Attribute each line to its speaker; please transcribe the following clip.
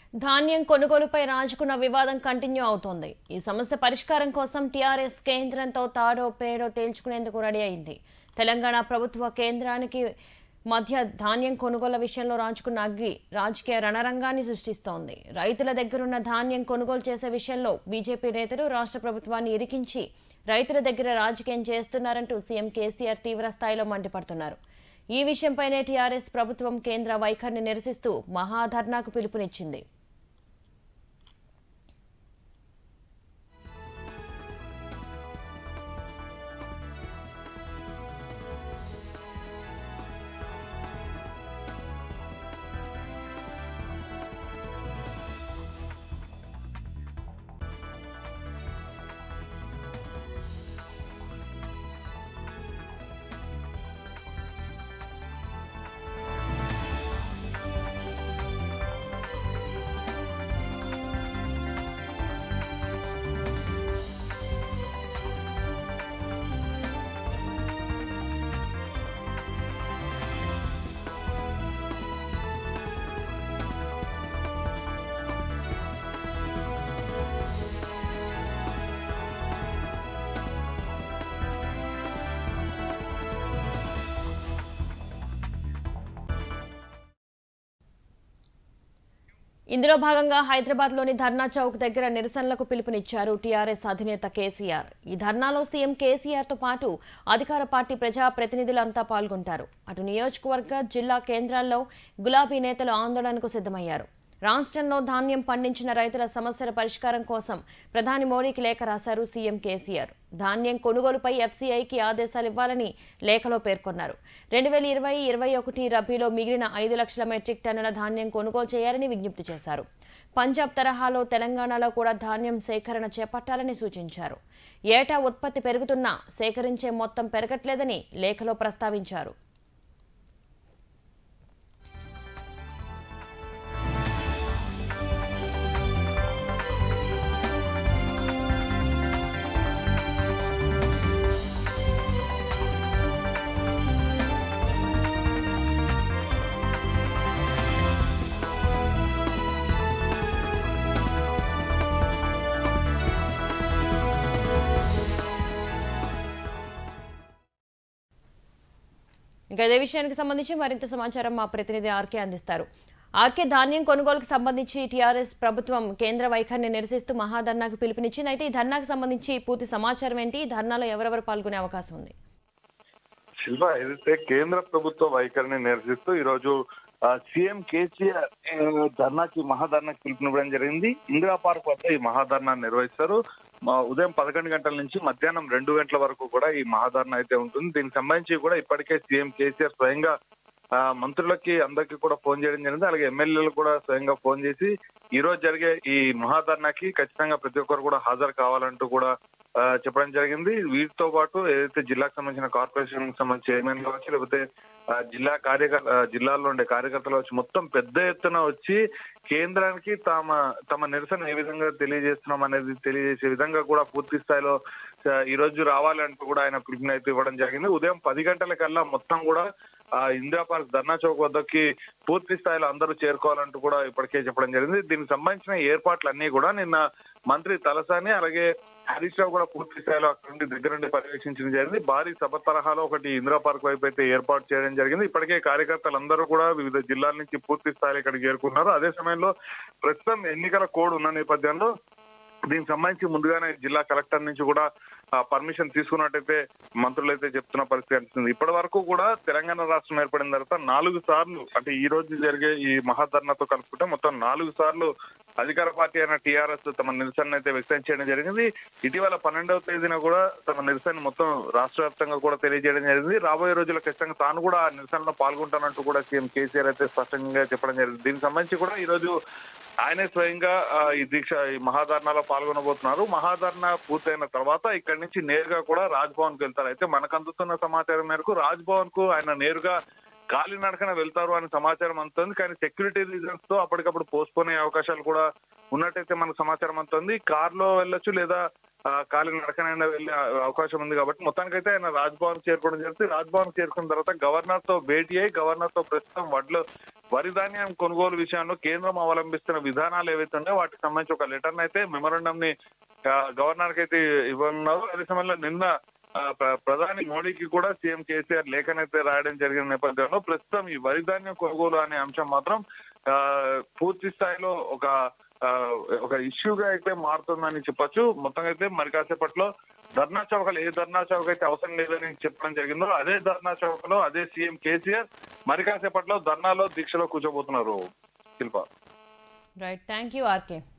Speaker 1: ధాన్యం కొనుగోలుపై రాజుకున్న వివాదం కంటిన్యూ అవుతోంది. ఈ సమస్య పరిష్కారం కోసం టీఆర్ఎస్ కేంద్రంతో తాడో పేడో తేల్చుకునేందుకు రెడీ అయింది. తెలంగాణ ప్రభుత్వ కేంద్రానికి మధ్య ధాన్యం కొనుగోలు విషయంలో రాజుకున్న అగ్గి రాజకీయ రణరంగాన్ని సృష్టిస్తోంది. రైతుల దగ్గరున్న ధాన్యం కొనుగోలు చేసే విషయంలో బీజేపీ నేతలు రాష్ట్ర ప్రభుత్వాన్ని ఇరికించి రైతుల దగ్గర రాజకీయం చేస్తున్నారంటూ సీఎం కేసీఆర్ తీవ్ర స్థాయిలో మండిపడుతున్నారు. ఈ విషయంపైనే టీఆర్ఎస్ ప్రభుత్వం కేంద్ర వైఖరిని నిరసిస్తూ మహాధర్నాకు పిలుపునిచ్చింది. ఇందులో భాగంగా హైదరాబాద్లోని ధర్నా చౌక్ దగ్గర నిరసనలకు పిలుపునిచ్చారు టీఆర్ఎస్ అధినేత కేసీఆర్. ఈ ధర్నాలో సీఎం కేసీఆర్తో పాటు అధికార పార్టీ ప్రజాప్రతినిధులంతా పాల్గొంటారు. అటు నియోజకవర్గ, జిల్లా కేంద్రాల్లో గులాబీ నేతలు ఆందోళనకు సిద్ధమయ్యారు. రాష్ట్రంలో ధాన్యం పండించిన రైతుల సమస్యల పరిష్కారం కోసం ప్రధాని మోడీకి లేఖ రాశారు సీఎం కేసీఆర్. ధాన్యం కొనుగోలుపై ఎఫ్సీఐకి ఆదేశాలు ఇవ్వాలని లేఖలో పేర్కొన్నారు. 2020-21 రబీలో మిగిలిన 5 లక్షల మెట్రిక్ టన్నుల ధాన్యం కొనుగోలు చేయాలని విజ్ఞప్తి చేశారు. పంజాబ్ తరహాలో తెలంగాణలో కూడా ధాన్యం సేకరణ చేపట్టాలని సూచించారు. ఏటా ఉత్పత్తి పెరుగుతున్నా సేకరించే మొత్తం పెరగట్లేదని లేఖలో ప్రస్తావించారు. ఇంకా ఇదే విషయానికి సంబంధించి మరింత సమాచారం మా ప్రతినిధి ఆర్కే అందిస్తారు. ఆర్కే, ధాన్యం కొనుగోలుకు సంబంధించి టీఆర్ఎస్ ప్రభుత్వం కేంద్ర వైఖరిని నిరసిస్తూ మహాధర్నాకు పిలుపునిచ్చింది. అయితే ఈ ధర్నాకు సంబంధించి పూర్తి సమాచారం ఏంటి? ఈ ధర్నాలో ఎవరెవరు పాల్గొనే అవకాశం ఉంది?
Speaker 2: శిల్ప, ఏదైతే కేంద్ర ప్రభుత్వ వైఖరిని నిరసిస్తూ ఈ రోజు సీఎం కేసీఆర్ మహాధర్నాకి పిలుపునివ్వడం జరిగింది. ఇందిరా పార్క్ వద్ద ఈ మహాధర్నాన్ని నిర్వహిస్తారు. ఉదయం 11 గంటల నుంచి మధ్యాహ్నం 2 గంటల వరకు కూడా ఈ మహాధర్నా అయితే ఉంటుంది. దీనికి సంబంధించి కూడా ఇప్పటికే సీఎం కేసీఆర్ స్వయంగా మంత్రులకి అందరికీ కూడా ఫోన్ చేయడం జరిగింది. అలాగే ఎమ్మెల్యేలు కూడా స్వయంగా ఫోన్ చేసి ఈ రోజు జరిగే ఈ మహాధర్నాకి ఖచ్చితంగా ప్రతి ఒక్కరు కూడా హాజరు కావాలంటూ కూడా చెప్పడం జరిగింది. వీటితో పాటు ఏదైతే జిల్లాకు సంబంధించిన కార్పొరేషన్ సంబంధించి చైర్మన్ కావచ్చు, లేకపోతే జిల్లాలో ఉండే కార్యకర్తలు వచ్చి మొత్తం పెద్ద ఎత్తున వచ్చి కేంద్రానికి తమ నిరసన ఏ విధంగా తెలియజేస్తున్నాం అనేది తెలియజేసే విధంగా కూడా పూర్తి స్థాయిలో ఈ రోజు రావాలంటూ కూడా ఆయన పిలుపునైతే ఇవ్వడం జరిగింది. ఉదయం 10 గంటలకల్లా మొత్తం కూడా ఇందిరా పార్క్ ధర్నా చౌక్ వద్దకి పూర్తి స్థాయిలో అందరూ చేరుకోవాలంటూ కూడా ఇప్పటికే చెప్పడం జరిగింది. దీనికి సంబంధించిన ఏర్పాట్లన్నీ కూడా నిన్న మంత్రి తలసాని అలాగే హరీష్ రావు కూడా పూర్తి స్థాయిలో అక్కడ నుండి దగ్గర నుండి పర్యవేక్షించడం జరిగింది. భారీ సభ తరహాలో ఒకటి ఇందిరా పార్క్ వైపు అయితే ఏర్పాటు చేయడం జరిగింది. ఇప్పటికే కార్యకర్తలందరూ కూడా వివిధ జిల్లాల నుంచి పూర్తి స్థాయిలో ఇక్కడికి చేరుకున్నారు. అదే సమయంలో ప్రస్తుతం ఎన్నికల కోడ్ ఉన్న నేపథ్యంలో దీనికి సంబంధించి ముందుగానే జిల్లా కలెక్టర్ నుంచి కూడా పర్మిషన్ తీసుకున్నట్టయితే మంత్రులు అయితే చెప్తున్న పరిస్థితి అనిపిస్తుంది. ఇప్పటి వరకు కూడా తెలంగాణ రాష్ట్రం ఏర్పడిన తర్వాత 4 సార్లు, అంటే ఈ రోజు జరిగే ఈ మహాధర్నాతో కలుపుకుంటే మొత్తం 4 సార్లు అధికార పార్టీ అయిన టీఆర్ఎస్ తమ నిరసన అయితే వ్యక్తం చేయడం జరిగింది. ఇటీవల 12వ తేదీన కూడా తమ నిరసన మొత్తం రాష్ట్ర వ్యాప్తంగా కూడా తెలియజేయడం జరిగింది. రాబోయే రోజుల్లో ఖచ్చితంగా తాను కూడా ఆ నిరసనలో పాల్గొంటానంటూ కూడా సీఎం కేసీఆర్ అయితే స్పష్టంగా చెప్పడం జరిగింది. దీనికి సంబంధించి కూడా ఈ రోజు ఆయనే స్వయంగా ఈ మహాధర్నాలో పాల్గొనబోతున్నారు. మహాధర్నా పూర్తయిన తర్వాత ఇక్కడి నుంచి నేరుగా కూడా రాజ్భవన్ కు వెళ్తారు. అయితే మనకు అందుతున్న సమాచారం మేరకు రాజ్భవన్ కు ఆయన నేరుగా కాలినడకన వెళ్తారు అనే సమాచారం అందుతుంది. కానీ సెక్యూరిటీ రీజన్స్ తో అప్పటికప్పుడు పోస్ట్పోన్ అయ్యే అవకాశాలు కూడా ఉన్నట్టయితే మనకు సమాచారం అందుతుంది. కారులో వెళ్ళొచ్చు, లేదా కాలినడకనైనా వెళ్లే అవకాశం ఉంది. కాబట్టి మొత్తానికైతే ఆయన రాజ్భవన్ చేరుకోవడం జరుగుతుంది. రాజ్భవన్ చేరుకున్న తర్వాత గవర్నర్ తో భేటీ అయ్యి గవర్నర్ తో ప్రస్తుతం వడ్లు వరి ధాన్యం కొనుగోలు విషయంలో కేంద్రం అవలంబిస్తున్న విధానాలు ఏవైతే ఉన్నాయో వాటికి సంబంధించి ఒక లెటర్ అయితే మెమోరాండం ని గవర్నర్ కి అయితే ఇవ్వనున్నారు. అదే సమయంలో నిన్న ప్రధాని మోడీకి కూడా సీఎం కేసీఆర్ లేఖనైతే రాయడం జరిగిన నేపథ్యంలో ప్రస్తుతం ఈ వరి ధాన్యం కొనుగోలు అనే అంశం మాత్రం పూర్తి స్థాయిలో ఒక ఇష్యూగా అయితే మారుతుందని చెప్పొచ్చు. మొత్తంగా అయితే మరి కాసేపట్లో ధర్నా చౌకలు ఏ ధర్నా చౌక అయితే అవసరం లేదని చెప్పడం జరిగిందో అదే ధర్నా చౌకలో అదే సీఎం కేసీఆర్ మరి కాసేపట్లో ధర్నాలో దీక్షలో కూర్చోబోతున్నారు. Shilpa.
Speaker 1: Right, thank you RK.